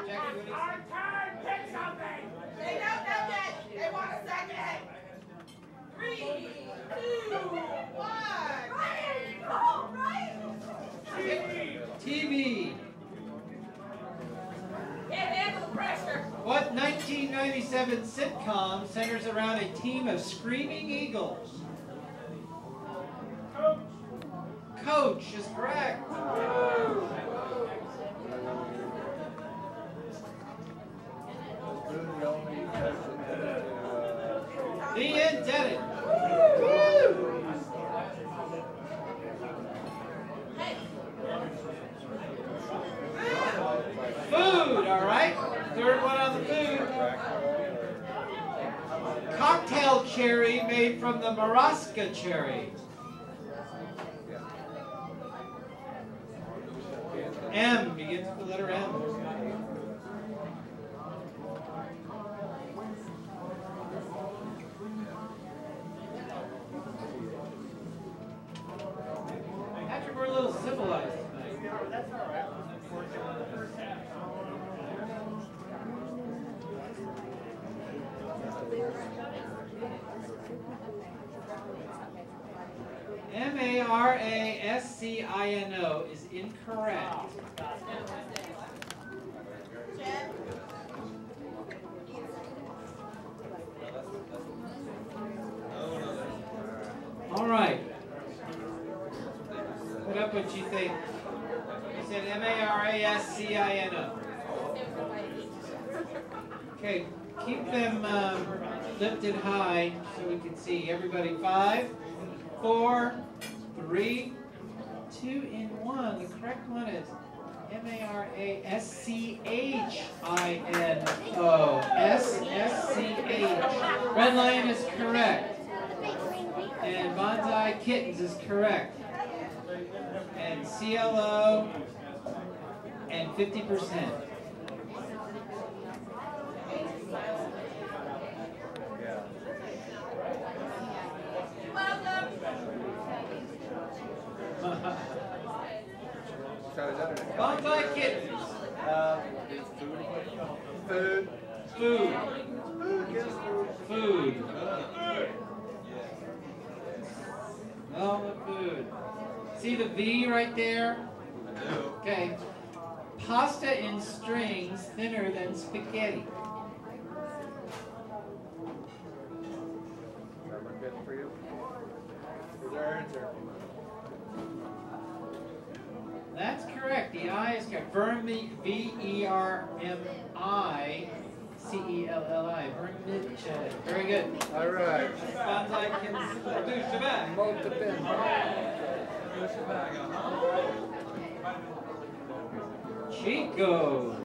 Our turn, pick something! They don't know yet. They want a second. 3, 2, 1. TV. Can't handle the pressure. What 1997 sitcom centers around a team of screaming eagles? Coach is correct. The end did it. Food, all right. Third one on the food. Cocktail cherry made from the Marasca cherry. M begins with the letter M. Patrick, we're a little civilized tonight. That's all right. Marascino is incorrect. All right. Put up what you think. You said Marascino. Okay, keep them lifted high so we can see everybody. 5, 4, 3, 2, and 1. The correct one is Maraschino. SSCH. Red Lion is correct. And Bonsai Kittens is correct. And CLO and 50%. Bonsai Kittens. Food. Food. Food. No, the food. See the V right there? Okay. Pasta in strings thinner than spaghetti. Good for you. Here's our answer. That's correct. The I is correct. Vermi, V-E-R-M-I-C-E-L-L-I. Vermicelli. Very good. All right. Bonsai Kittens. Do Shabbat. Molto bene. Chico.